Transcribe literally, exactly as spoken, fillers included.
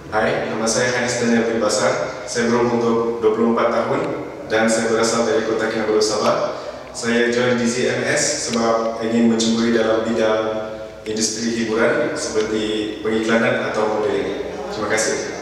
Hai, nama saya Hanis Daniel bin Basar. Saya berumur dua puluh empat tahun dan saya berasal dari Kota Kinabalu, Sabah. Saya join D Z M S sebab ingin mencuburi dalam bidang industri hiburan seperti pengiklanan atau modeling. Terima kasih.